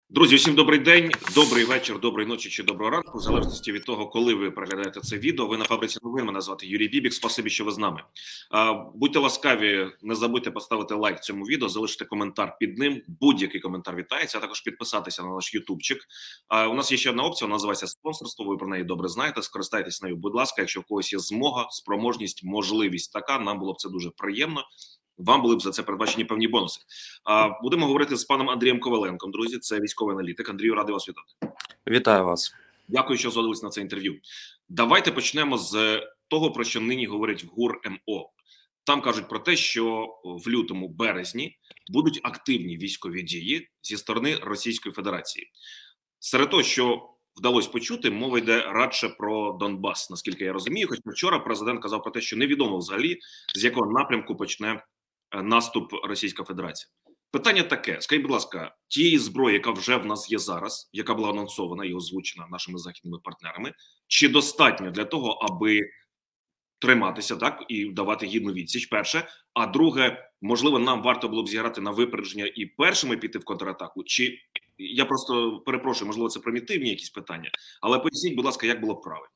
Друзі, усім добрий день, добрий вечір, доброї ночі чи доброго ранку, в залежності від того, коли ви переглядаєте це відео. Ви на фабриці новин, мене звати Юрій Бібік, спасибі, що ви з нами. Будьте ласкаві, не забудьте поставити лайк цьому відео, залишити коментар під ним, будь-який коментар вітається, а також підписатися на наш ютубчик. У нас є ще одна опція, вона називається спонсорство, ви про неї добре знаєте, скористайтесь нею, будь ласка, якщо в когось є змога, спроможність, можливість така, нам було б це дуже приємно. Вам були б за це передбачені певні бонуси. Будемо говорити з паном Андрієм Коваленком, друзі, це військовий аналітик. Андрію, радий вас вітати. Вітаю вас. Дякую, що згодились на це інтерв'ю. Давайте почнемо з того, про що нині говорять в ГУР МО. Там кажуть про те, що в лютому-березні будуть активні військові дії зі сторони Російської Федерації. Серед того, що вдалося почути, мова йде радше про Донбас, наскільки я розумію. Хоч вчора президент казав про те, що невідомо взагалі, з якого напрямку почне наступ Російська Федерація. Питання таке, скажіть, будь ласка, тієї зброї, яка вже в нас є зараз, яка була анонсована і озвучена нашими західними партнерами, чи достатньо для того, аби триматися, так, і давати гідну відсіч, перше, а друге, можливо, нам варто було б зіграти на випередження і першими піти в контратаку, чи, я просто перепрошую, можливо, це примітивні якісь питання, але поясніть, будь ласка, як було б правильно?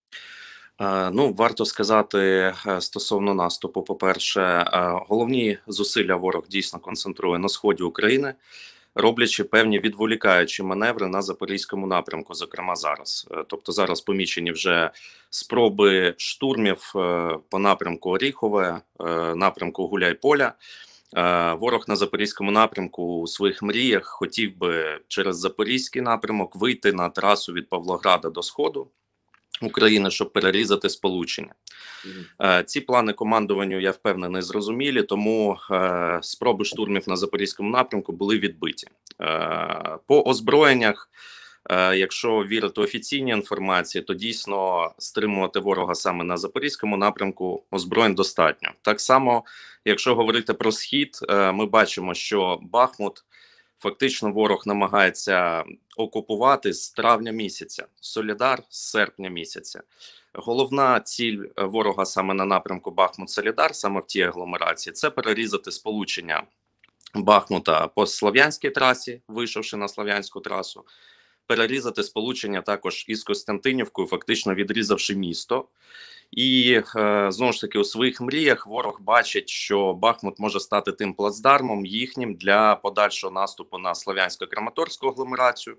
Ну, варто сказати стосовно наступу, по-перше, головні зусилля ворог дійсно концентрує на сході України, роблячи певні відволікаючі маневри на Запорізькому напрямку, зокрема зараз. Тобто зараз помічені вже спроби штурмів по напрямку Оріхове, напрямку Гуляйполя. Ворог на Запорізькому напрямку у своїх мріях хотів би через Запорізький напрямок вийти на трасу від Павлограда до Сходу України, щоб перерізати сполучення. Ці плани командуванню, я впевнений, зрозумілі, тому спроби штурмів на Запорізькому напрямку були відбиті. По озброєннях, якщо вірити офіційній інформації, то дійсно стримувати ворога саме на Запорізькому напрямку озброєнь достатньо. Так само, якщо говорити про Схід, ми бачимо, що Бахмут фактично ворог намагається окупувати з травня місяця, Солідар з серпня місяця. Головна ціль ворога саме на напрямку Бахмут-Солідар, саме в тій агломерації, це перерізати сполучення Бахмута по Слов'янській трасі, вийшовши на Слов'янську трасу, перерізати сполучення також із Костянтинівкою, фактично відрізавши місто. І, знову ж таки, у своїх мріях ворог бачить, що Бахмут може стати тим плацдармом їхнім для подальшого наступу на Слов'янсько-Краматорську агломерацію.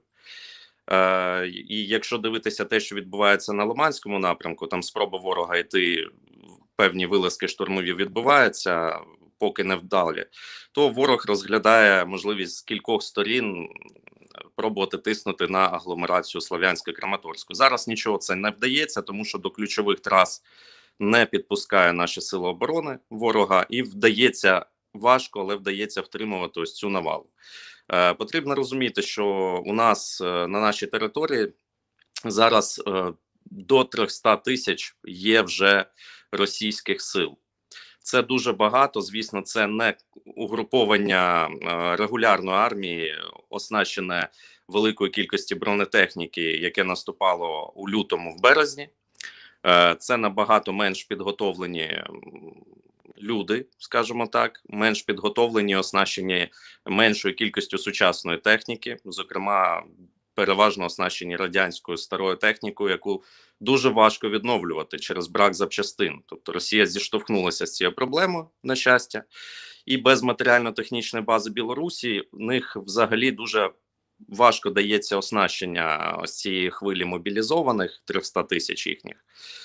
І якщо дивитися те, що відбувається на Лиманському напрямку, там спроба ворога йти, певні вилазки штурмові відбуваються, поки не вдалі, то ворог розглядає можливість з кількох сторін пробувати тиснути на агломерацію Слов'янсько-Краматорську. Зараз нічого це не вдається, тому що до ключових трас не підпускає наші сили оборони ворога, і вдається важко, але вдається втримувати ось цю навалу. Потрібно розуміти, що у нас на нашій території зараз до 300 тисяч є вже російських сил. Це дуже багато, звісно, це не угруповання регулярної армії, оснащене великою кількістю бронетехніки, яке наступало у лютому в березні. Це набагато менш підготовлені люди, скажімо так, менш підготовлені, оснащені меншою кількістю сучасної техніки, зокрема, переважно оснащені радянською старою технікою, яку дуже важко відновлювати через брак запчастин. Тобто Росія зіштовхнулася з цією проблемою, на щастя, і без матеріально-технічної бази Білорусі в них взагалі дуже важко дається оснащення ось цієї хвилі мобілізованих, 300 тисяч їхніх.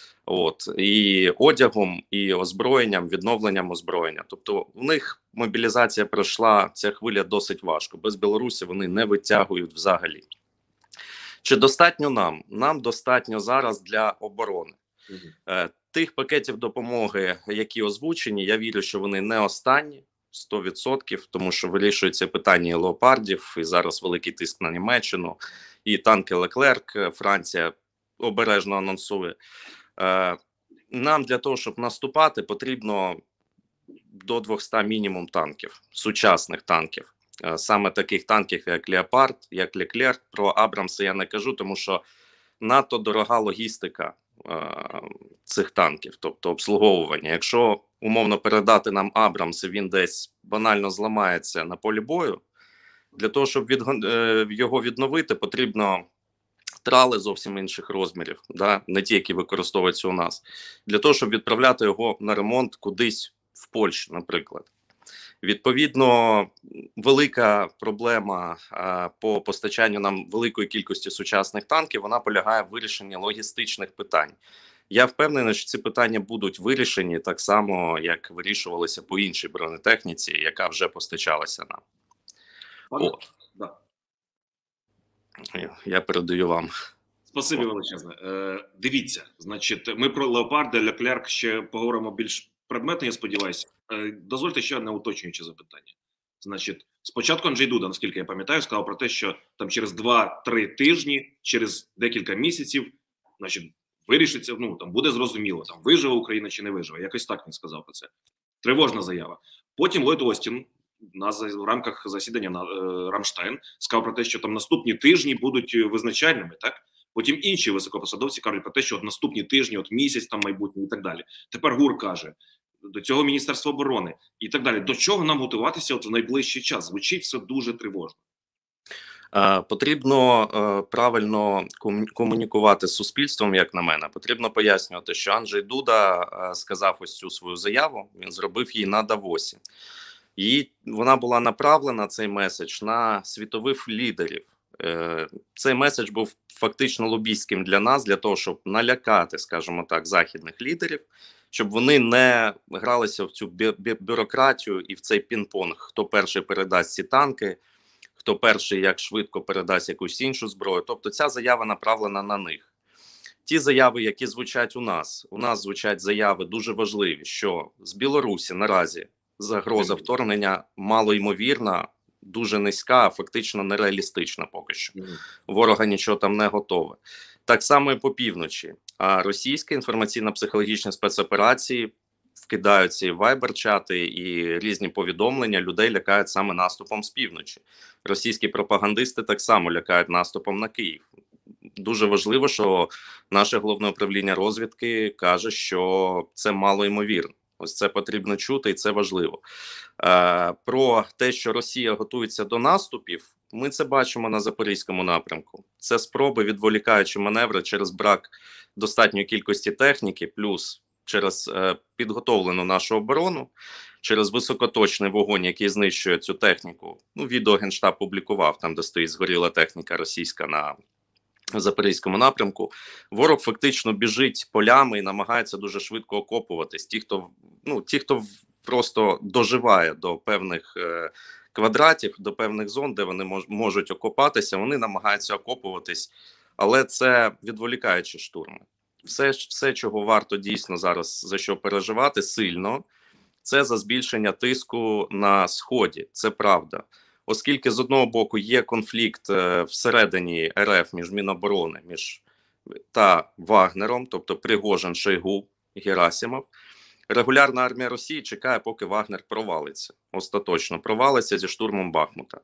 І одягом, і озброєнням, відновленням озброєння. Тобто в них мобілізація пройшла, ця хвиля досить важко. Без Білорусі вони не витягують взагалі. Чи достатньо нам? Нам достатньо зараз для оборони. Тих пакетів допомоги, які озвучені, я вірю, що вони не останні, 100%, тому що вирішується питання і леопардів, і зараз великий тиск на Німеччину, і танки Леклерк, Франція обережно анонсує. Нам для того, щоб наступати, потрібно до 200 мінімум танків, сучасних танків. Саме таких танків, як Леопард, як Леклерк. Про Абрамси я не кажу, тому що надто дорога логістика цих танків, тобто обслуговування. Якщо умовно передати нам Абрамс, він десь банально зламається на полі бою, Для того, щоб його відновити, потрібно трали зовсім інших розмірів, да? Не ті, які використовуються у нас. Для того, щоб відправляти його на ремонт кудись в Польщу, наприклад. Відповідно, велика проблема по постачанню нам великої кількості сучасних танків, вона полягає в вирішенні логістичних питань. Я впевнений, що ці питання будуть вирішені так само, як вирішувалися по іншій бронетехніці, яка вже постачалася нам. От. Да. Я передаю вам. Спасибі величезне. Дивіться, значить, ми про Леопарда, Леклерк ще поговоримо більш предметно, я сподіваюся. Дозвольте ще одне уточнююче запитання. Значить, спочатку Анджей Дуда, наскільки я пам'ятаю, сказав про те, що там через 2-3 тижні, через декілька місяців, значить, вирішиться, ну, там буде зрозуміло, там виживе Україна чи не виживе. Якось так він сказав про це. Тривожна заява. Потім Ллойд Остін в рамках засідання на Рамштайн сказав про те, що там наступні тижні будуть визначальними, так? Потім інші високопосадовці кажуть про те, що от наступні тижні, от місяць там майбутнє і так далі. Тепер ГУР каже, до цього Міністерство оборони і так далі. До чого нам готуватися от в найближчий час? Звучить все дуже тривожно. Потрібно правильно комунікувати з суспільством, як на мене. Потрібно пояснювати, що Анджей Дуда сказав ось цю свою заяву, він зробив її на Давосі. І вона була направлена, цей меседж, на світових лідерів. Цей меседж був фактично лобістським для нас, для того, щоб налякати, скажімо так, західних лідерів, щоб вони не гралися в цю бюрократію і в цей пінг-понг, хто перший передасть ці танки, хто перший як швидко передасть якусь іншу зброю. Тобто ця заява направлена на них. Ті заяви, які звучать у нас звучать заяви дуже важливі, що з Білорусі наразі загроза вторгнення малоймовірна, дуже низька, а фактично нереалістична поки що. Ворога нічого там не готове. Так само і по півночі. А російські інформаційно-психологічні спецоперації вкидаються і вайбер-чати, і різні повідомлення людей лякають саме наступом з півночі. Російські пропагандисти так само лякають наступом на Київ. Дуже важливо, що наше головне управління розвідки каже, що це малоймовірно. Ось це потрібно чути, і це важливо. Про те, що Росія готується до наступів, ми це бачимо на Запорізькому напрямку. Це спроби, відволікаючи маневри через брак достатньої кількості техніки, плюс через підготовлену нашу оборону, через високоточний вогонь, який знищує цю техніку. Ну, відео Генштаб публікував, там, де стоїть згоріла техніка російська на Запорізькому напрямку. Ворог фактично біжить полями і намагається дуже швидко окопуватись. Ті, хто просто доживає до певних квадратів, до певних зон, де вони можуть окопатися, вони намагаються окопуватись, але це відволікаючі штурми. Все, чого варто дійсно зараз за що переживати сильно, це за збільшення тиску на Сході. Це правда. Оскільки з одного боку є конфлікт всередині РФ між Міноборони та Вагнером, тобто Пригожин, Шойгу, Герасимов, регулярна армія Росії чекає, поки Вагнер провалиться. Остаточно провалиться зі штурмом Бахмута.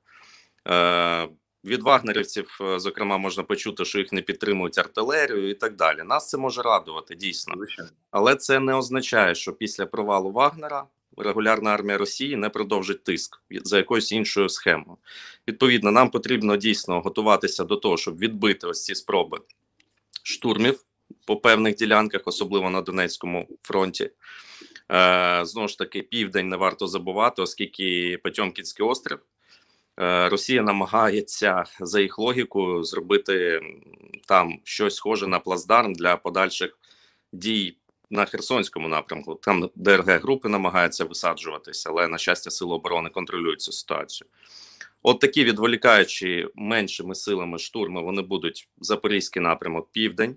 Від вагнерівців, зокрема, можна почути, що їх не підтримують артилерію і так далі. Нас це може радувати, дійсно. Але це не означає, що після провалу Вагнера регулярна армія Росії не продовжить тиск за якоюсь іншою схемою. Відповідно, нам потрібно дійсно готуватися до того, щоб відбити ось ці спроби штурмів по певних ділянках, особливо на Донецькому фронті. Знову ж таки, південь не варто забувати, оскільки Потьомкінський острів, Росія намагається, за їх логікою, зробити там щось схоже на плацдарм для подальших дій на Херсонському напрямку. Там ДРГ-групи намагаються висаджуватися, але, на щастя, Сили оборони контролюють цю ситуацію. От такі відволікаючі меншими силами штурми, вони будуть Запорізький напрямок, південь.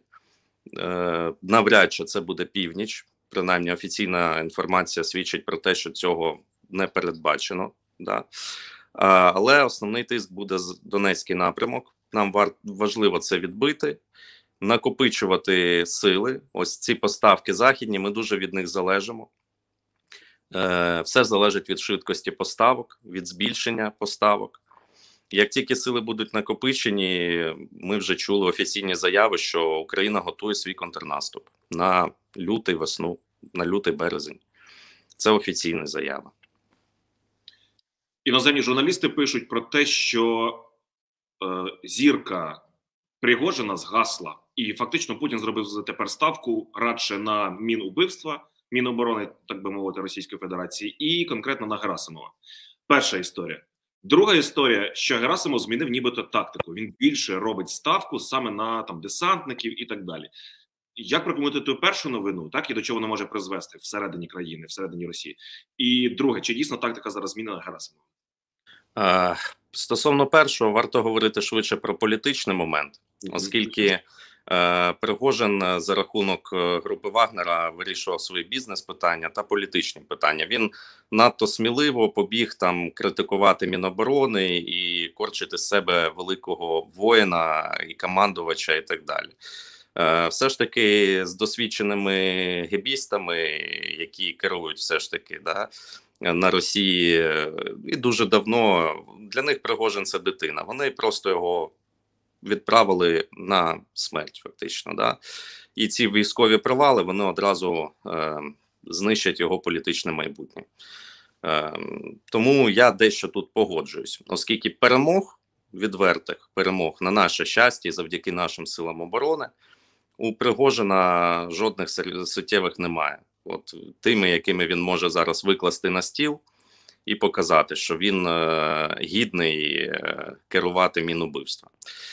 Навряд чи це буде північ. Принаймні, офіційна інформація свідчить про те, що цього не передбачено. Да. Але основний тиск буде Донецький напрямок. Нам важливо це відбити, накопичувати сили. Ось ці поставки західні, ми дуже від них залежимо. Все залежить від швидкості поставок, від збільшення поставок. Як тільки сили будуть накопичені, ми вже чули офіційні заяви, що Україна готує свій контрнаступ на лютий весну, на лютий березень. Це офіційна заява. Іноземні журналісти пишуть про те, що зірка Пригожина згасла, і фактично Путін зробив тепер ставку радше на Мінубивства, Міноборони, так би мовити, Російської Федерації, і конкретно на Герасимова. Перша історія. Друга історія, що Герасимов змінив нібито тактику. Він більше робить ставку саме на там десантників і так далі. Як прокоментувати ту першу новину, так, і до чого вона може призвести всередині країни, всередині Росії? І друге, чи дійсно тактика зараз змінила Герасимова? Стосовно першого, варто говорити швидше про політичний момент, оскільки Пригожин за рахунок групи Вагнера вирішував свої бізнес-питання та політичні питання. Він надто сміливо побіг там критикувати Міноборони і корчити з себе великого воїна і командувача і так далі. Все ж таки з досвідченими гебістами, які керують все ж таки, на Росії, і дуже давно, для них Пригожин – це дитина. Вони просто його відправили на смерть фактично. І ці військові провали, вони одразу знищать його політичне майбутнє. Тому я дещо тут погоджуюсь, оскільки перемог, відвертих перемог на наше щастя, завдяки нашим силам оборони, у Пригожина жодних суттєвих немає. От тими, якими він може зараз викласти на стіл і показати, що він гідний керувати Мінубивства.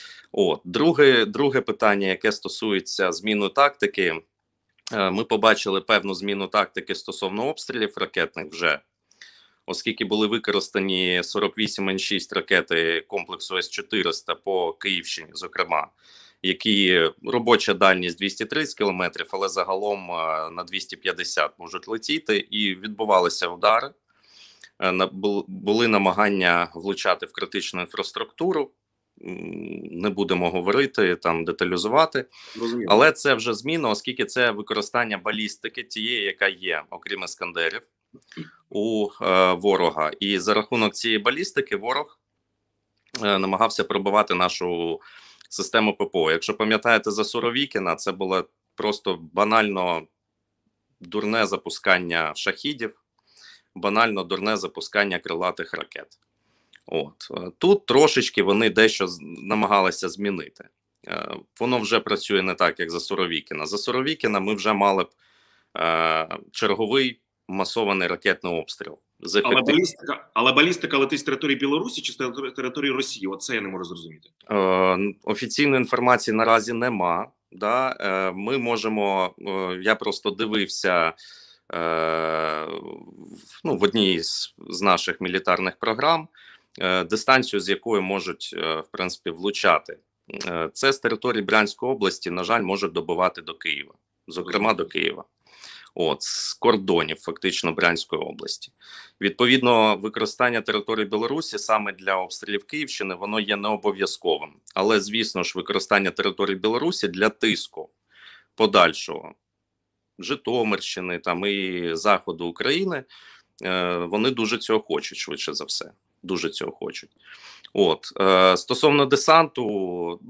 Друге питання, яке стосується зміни тактики. Ми побачили певну зміну тактики стосовно обстрілів ракетних вже, оскільки були використані 48 М6 ракети комплексу С-400 по Київщині, зокрема, які робоча дальність 230 км, але загалом на 250 можуть летіти, і відбувалися удари. Були намагання влучати в критичну інфраструктуру, не будемо говорити, там деталізувати, але це вже зміна, оскільки це використання балістики тієї, яка є, окрім Іскандерів, у ворога. І за рахунок цієї балістики ворог намагався пробивати нашу систему ППО. Якщо пам'ятаєте за Суровікіна, це було просто банально дурне запускання шахідів, банально дурне запускання крилатих ракет. Тут трошечки вони дещо намагалися змінити. Воно вже працює не так, як за Суровікіна. За Суровікіна ми вже мали б черговий масований ракетний обстріл. Але балістика летить з території Білорусі чи з території Росії? Оце я не можу зрозуміти. Офіційної інформації наразі нема. Ми можемо, я просто дивився в одній з наших мілітарних програм, дистанцію, з якої можуть, в принципі, влучати. Це з території Брянської області, на жаль, можуть добивати до Києва, зокрема до Києва. З кордонів фактично Брянської області. Відповідно, використання території Білорусі саме для обстрілів Київщини, воно є не обов'язковим. Але, звісно ж, використання території Білорусі для тиску подальшого Житомирщини там, і заходу України, вони дуже цього хочуть, швидше за все. Дуже цього хочуть. Стосовно десанту,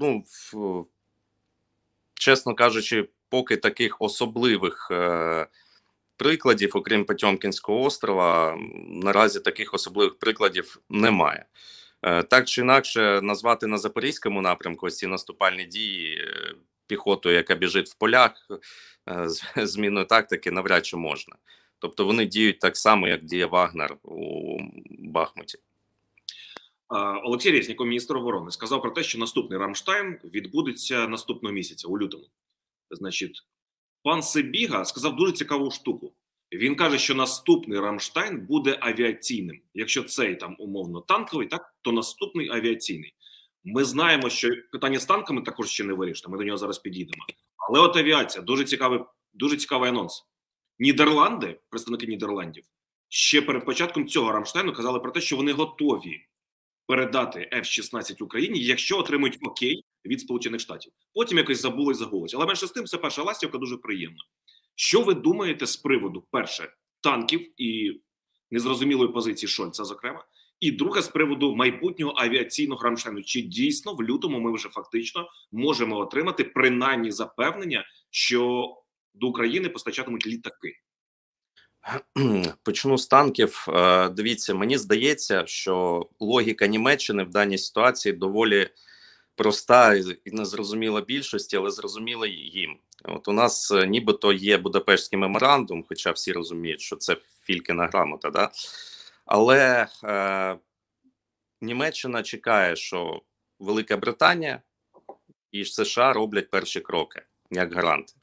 чесно кажучи, поки таких особливих прикладів, окрім Потьомкінського острова, наразі таких особливих прикладів немає. Так чи інакше, назвати на Запорізькому напрямку ці наступальні дії піхотою, яка біжить в полях, зміною тактики навряд чи можна. Тобто вони діють так само, як діє Вагнер у Бахмуті. Олексій Резніков, міністр оборони, сказав про те, що наступний Рамштайн відбудеться наступного місяця, у лютому. Значить, пан Сибіга сказав дуже цікаву штуку. Він каже, що наступний Рамштайн буде авіаційним. Якщо цей там умовно танковий, так, то наступний авіаційний. Ми знаємо, що питання з танками також ще не вирішено, ми до нього зараз підійдемо. Але от авіація, дуже цікавий анонс. Нідерланди, представники Нідерландів, ще перед початком цього Рамштайну казали про те, що вони готові передати F-16 Україні, якщо отримують окей від Сполучених Штатів. Потім якось забули і загулось. Але менше з тим, це перша ластівка, дуже приємна. Що ви думаєте з приводу, перше, танків і незрозумілої позиції Шольца, зокрема, і друге, з приводу майбутнього авіаційного Рамштайну? Чи дійсно в лютому ми вже фактично можемо отримати принаймні запевнення, що до України постачатимуть літаки? Почну з танків. Дивіться, мені здається, що логіка Німеччини в даній ситуації доволі проста і незрозуміла більшості, але зрозуміла їм. От у нас нібито є Будапештський меморандум, хоча всі розуміють, що це Фількіна грамота, да? Але Німеччина чекає, що Велика Британія і США роблять перші кроки, як гаранти.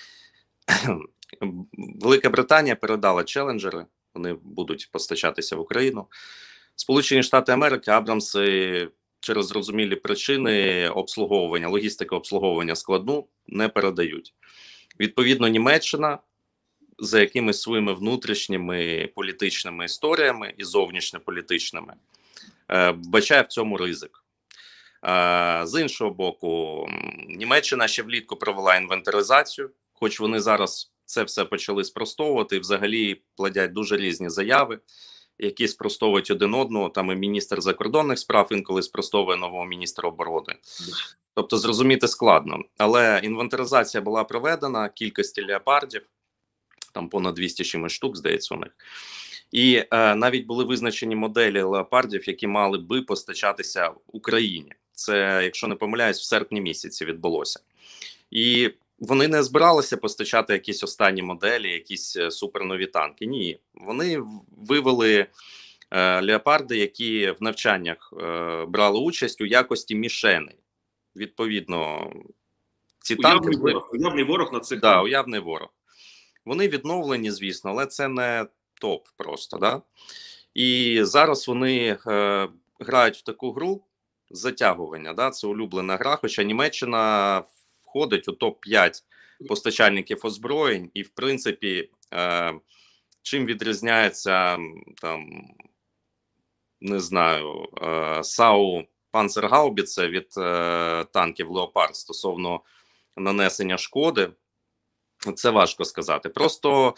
Велика Британія передала челенджери, вони будуть постачатися в Україну. Сполучені Штати Америки Абрамси через зрозумілі причини обслуговування, логістики обслуговування складну не передають. Відповідно, Німеччина за якимись своїми внутрішніми політичними історіями і зовнішньополітичними вбачає в цьому ризик. З іншого боку, Німеччина ще влітку провела інвентаризацію, хоч вони зараз це все почали спростовувати і взагалі плодять дуже різні заяви, які спростовують один одного. Там і міністр закордонних справ інколи спростовує нового міністра оборони. Тобто зрозуміти складно. Але інвентаризація була проведена, кількості леопардів, там понад 200 чимось штук, здається, у них. І навіть були визначені моделі леопардів, які мали би постачатися Україні. Це, якщо не помиляюсь, в серпні місяці відбулося. І вони не збиралися постачати якісь останні моделі, якісь супернові танки. Ні, вони вивели леопарди, які в навчаннях брали участь у якості мішеней. Відповідно, ці танки... Уявний ворог на цих... Да, уявний ворог. Вони відновлені, звісно, але це не топ просто, да? І зараз вони грають в таку гру затягування, да? Це улюблена гра, хоча Німеччина входить у топ-5 постачальників озброєнь, і в принципі, чим відрізняється там, не знаю, САУ Панцергаубіце від танків Леопард стосовно нанесення шкоди, це важко сказати. Просто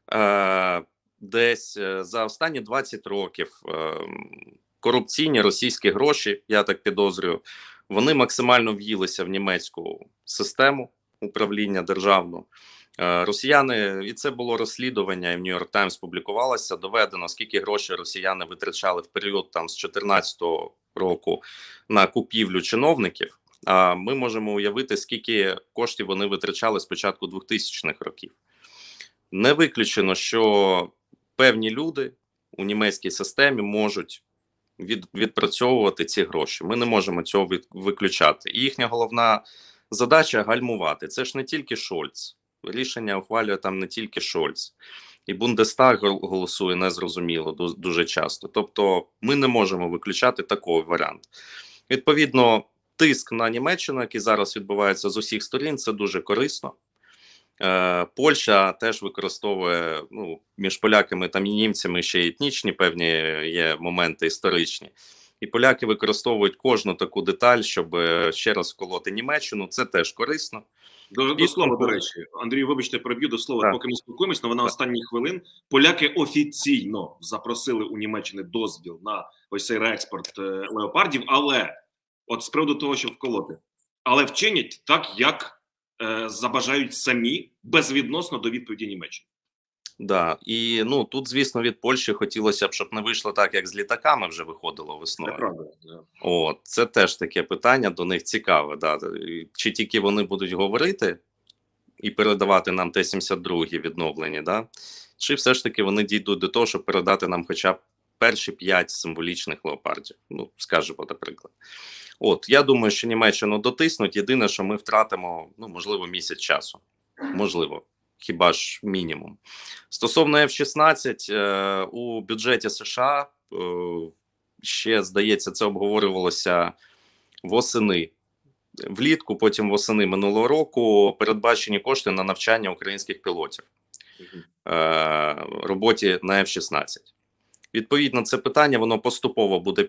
десь за останні 20 років корупційні російські гроші, я так підозрюю, вони максимально в'їлися в німецьку систему управління державну. Росіяни, і це було розслідування, і в Нью-Йорк Таймс публікувалося, доведено, скільки грошей росіяни витрачали в період там з 2014 року на купівлю чиновників. А ми можемо уявити, скільки коштів вони витрачали з початку 2000-х років. Не виключено, що певні люди у німецькій системі можуть відпрацьовувати ці гроші. Ми не можемо цього виключати. І їхня головна задача – гальмувати. Це ж не тільки Шольц. Рішення ухвалює там не тільки Шольц. І Бундестаг голосує незрозуміло дуже часто. Тобто ми не можемо виключати такий варіант. Відповідно, тиск на Німеччину, який зараз відбувається з усіх сторін, це дуже корисно. Польща теж використовує, ну, між поляками там і німцями ще етнічні певні є моменти історичні. І поляки використовують кожну таку деталь, щоб ще раз вколоти Німеччину. Це теж корисно. До слова, до речі, Андрію, вибачте, переб'ю до слова, так. Поки ми спілкуємося, але на останніх хвилин поляки офіційно запросили у Німеччини дозвіл на ось цей реекспорт леопардів, але от з приводу того, щоб вколоти, але вчинять так, як забажають самі, безвідносно до відповіді Німеччини. Да, і ну тут, звісно, від Польщі хотілося б, щоб не вийшло так, як з літаками вже виходило весною. Це правда. Yeah. От, це теж таке питання, до них цікаве. Да. Чи тільки вони будуть говорити і передавати нам Т-72 відновлені, да? Чи все ж таки вони дійдуть до того, щоб передати нам хоча б перші 5 символічних леопардів, ну, скажімо, наприклад. От, я думаю, що Німеччину дотиснуть, єдине, що ми втратимо, ну, можливо, місяць часу. Можливо. Хіба ж мінімум. Стосовно F-16, у бюджеті США ще, здається, це обговорювалося восени. Влітку, потім восени минулого року передбачені кошти на навчання українських пілотів. Роботі на F-16. Відповідно, це питання, воно поступово буде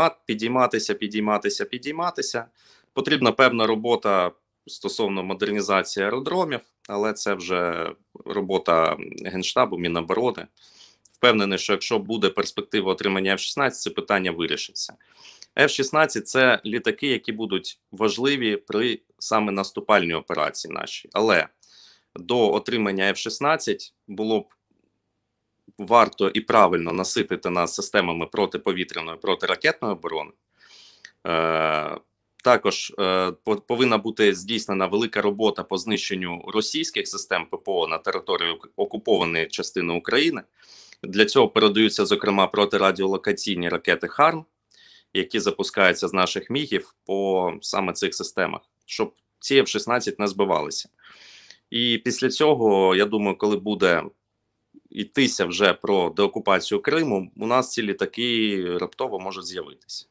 підійматися. Потрібна певна робота стосовно модернізації аеродромів, але це вже робота Генштабу, Міноборони. Впевнений, що якщо буде перспектива отримання F-16, це питання вирішиться. F-16 – це літаки, які будуть важливі при саме наступальній операції нашій. Але до отримання F-16 було б варто і правильно наситити нас системами протиповітряної, протиракетної оборони. Також повинна бути здійснена велика робота по знищенню російських систем ППО на території окупованої частини України. Для цього передаються, зокрема, протирадіолокаційні ракети ХАРМ, які запускаються з наших мігів по саме цих системах, щоб ці F-16 не збивалися. І після цього, я думаю, коли буде йтися вже про деокупацію Криму, у нас ці літаки раптово можуть з'явитися.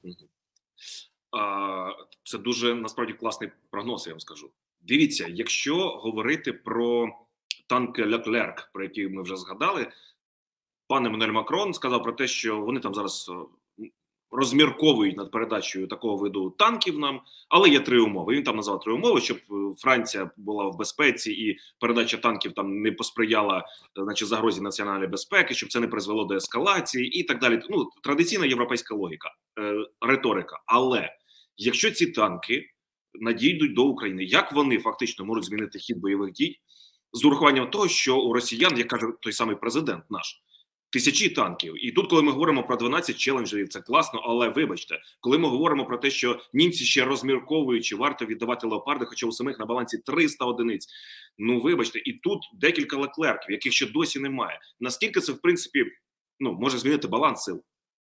Це дуже, насправді, класний прогноз, я вам скажу. Дивіться, якщо говорити про танки Леклерк, про які ми вже згадали, пан Еммануель Макрон сказав про те, що вони там зараз розмірковують над передачею такого виду танків нам, але є 3 умови. Він там назвав 3 умови, щоб Франція була в безпеці і передача танків там не посприяла, значить, загрозі національної безпеки, щоб це не призвело до ескалації і так далі. Ну, традиційна європейська логіка, риторика. Але якщо ці танки надійдуть до України, як вони фактично можуть змінити хід бойових дій з урахуванням того, що у росіян, як каже той самий президент наш, тисячі танків. І тут, коли ми говоримо про 12 челенджерів, це класно, але вибачте, коли ми говоримо про те, що німці ще розмірковують, чи варто віддавати леопарди, хоча у самих на балансі 300 одиниць, ну вибачте, і тут декілька леклерків, яких ще досі немає. Наскільки це, в принципі, ну, може змінити баланс сил?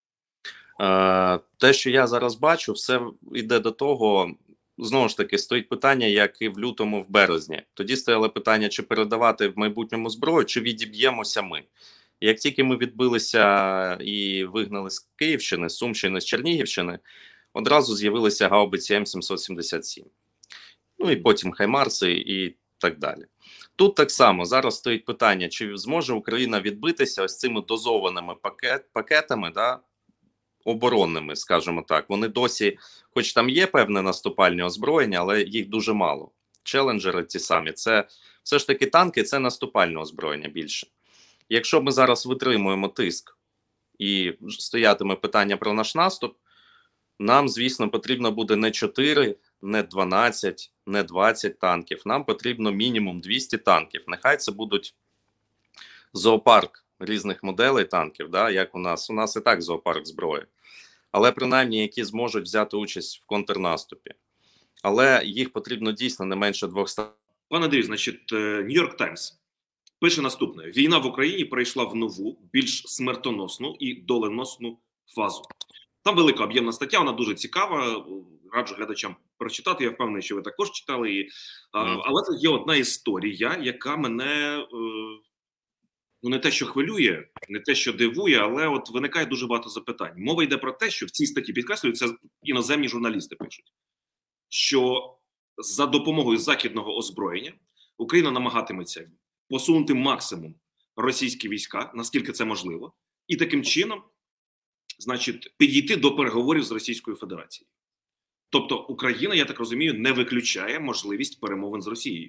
Те, що я зараз бачу, все йде до того, знову ж таки, стоїть питання, як і в лютому, в березні. Тоді стояло питання, чи передавати в майбутньому зброю, чи відіб'ємося ми. Як тільки ми відбилися і вигнали з Київщини, з Сумщини, з Чернігівщини, одразу з'явилися гаубиці М777. Ну і потім Хаймарси і так далі. Тут так само зараз стоїть питання, чи зможе Україна відбитися ось цими дозованими пакетами, да, оборонними, скажімо так. Вони досі, хоч там є певне наступальне озброєння, але їх дуже мало. Челенджери ті самі. Це все ж таки танки, це наступальне озброєння більше. Якщо ми зараз витримуємо тиск і стоятиме питання про наш наступ, нам, звісно, потрібно буде не 4, не 12, не 20 танків. Нам потрібно мінімум 200 танків. Нехай це будуть зоопарк різних моделей танків, да, як у нас і так зоопарк зброї. Але принаймні, які зможуть взяти участь в контрнаступі. Але їх потрібно дійсно не менше 200. Пане Андрію, значить, Нью-Йорк Таймс пише наступне. Війна в Україні перейшла в нову, більш смертоносну і доленосну фазу. Там велика об'ємна стаття, вона дуже цікава. Раджу глядачам прочитати, я впевнений, що ви також читали її. Але це є одна історія, яка мене, ну, не те, що хвилює, не те, що дивує, але от виникає дуже багато запитань. Мова йде про те, що в цій статті підкреслюють, це іноземні журналісти пишуть, що за допомогою західного озброєння Україна намагатиметься посунути максимум російські війська, наскільки це можливо, і таким чином, значить, підійти до переговорів з Російською Федерацією. Тобто Україна, я так розумію, не виключає можливість перемовин з Росією.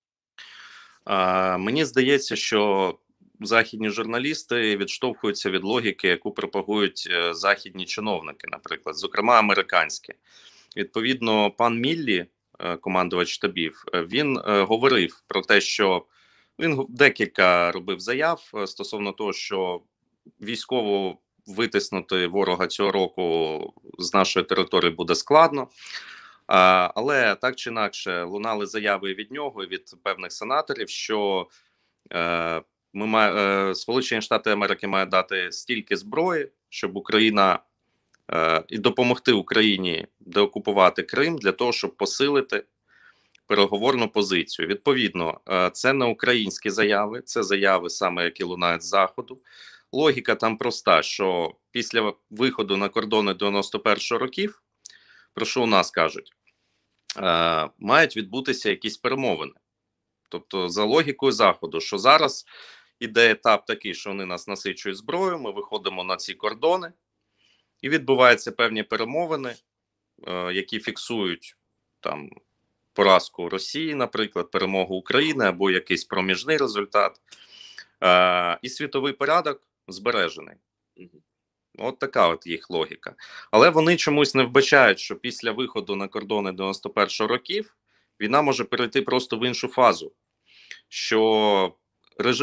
Мені здається, що західні журналісти відштовхуються від логіки, яку пропагують західні чиновники, наприклад, зокрема американські. Відповідно, пан Міллі, командувач штабів, він говорив про те, що він декілька робив заяв стосовно того, що військово витиснути ворога цього року з нашої території буде складно. Але так чи інакше лунали заяви від нього і від певних сенаторів, що Сполучені Штати Америки мають дати стільки зброї, щоб Україна і допомогти Україні деокупувати Крим для того, щоб посилити переговорну позицію. Відповідно, це не українські заяви, це заяви саме, які лунають з Заходу. Логіка там проста, що після виходу на кордони 91-го років, про що у нас кажуть, мають відбутися якісь перемовини. Тобто за логікою Заходу, що зараз іде етап такий, що вони нас насичують зброєю, ми виходимо на ці кордони, і відбуваються певні перемовини, які фіксують там поразку Росії, наприклад, перемогу України або якийсь проміжний результат. І світовий порядок збережений. От така от їх логіка. Але вони чомусь не вбачають, що після виходу на кордони 91-го років війна може перейти просто в іншу фазу. Що режим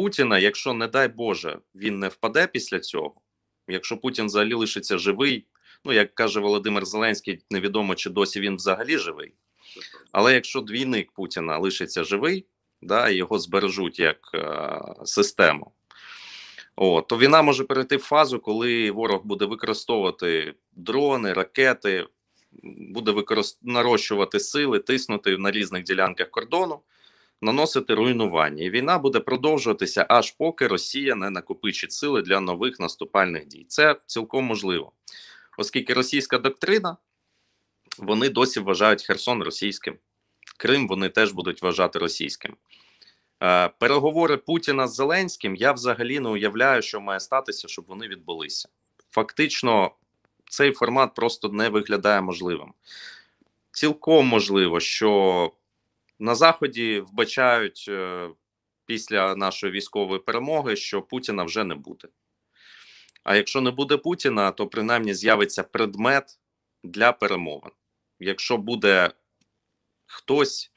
Путіна, якщо, не дай Боже, він не впаде після цього, якщо Путін взагалі лишиться живий, ну, як каже Володимир Зеленський, невідомо, чи досі він взагалі живий. Але якщо двійник Путіна лишиться живий, да, і його збережуть як систему, то війна може перейти в фазу, коли ворог буде використовувати дрони, ракети, буде нарощувати сили, тиснути на різних ділянках кордону, наносити руйнування. І війна буде продовжуватися, аж поки Росія не накопичить сили для нових наступальних дій. Це цілком можливо. Оскільки російська доктрина, вони досі вважають Херсон російським. Крим вони теж будуть вважати російським. Переговори Путіна з Зеленським, я взагалі не уявляю, що має статися, щоб вони відбулися. Фактично, цей формат просто не виглядає можливим. Цілком можливо, що на Заході вбачають після нашої військової перемоги, що Путіна вже не буде. А якщо не буде Путіна, то принаймні з'явиться предмет для перемовин. Якщо буде хтось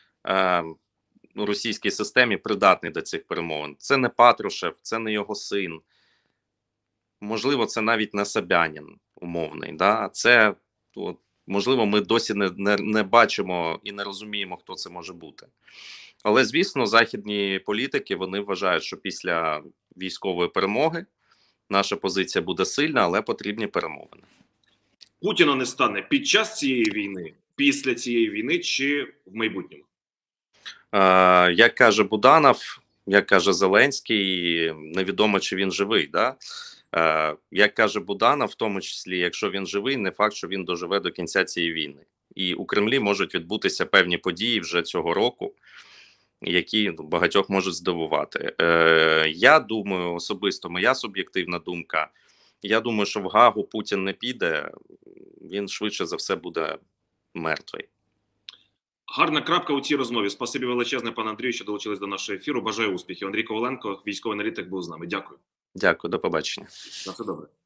у російській системі придатний до цих перемовин, це не Патрушев, це не його син, можливо, це навіть не Собянін умовний. Да? Це, можливо, ми досі не бачимо і не розуміємо, хто це може бути. Але, звісно, західні політики, вони вважають, що після військової перемоги наша позиція буде сильна, але потрібні перемовини. Путіна не стане під час цієї війни, після цієї війни чи в майбутньому? Як каже Буданов, як каже Зеленський, невідомо, чи він живий. Да? Як каже Буданов, в тому числі, якщо він живий, не факт, що він доживе до кінця цієї війни. І у Кремлі можуть відбутися певні події вже цього року, які багатьох можуть здивувати. Я думаю, особисто, моя суб'єктивна думка, я думаю, що в Гаагу Путін не піде, він швидше за все буде мертвий. Гарна крапка у цій розмові. Спасибі величезне, пане Андрію, що долучились до нашого ефіру. Бажаю успіхів. Андрій Коваленко, військовий аналітик, був з нами. Дякую. Дякую, до побачення. На все добре.